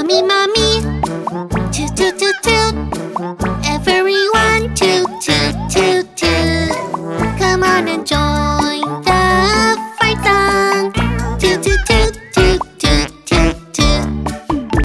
Mommy, mommy, toot toot toot toot. Everyone toot toot toot toot. Come on and join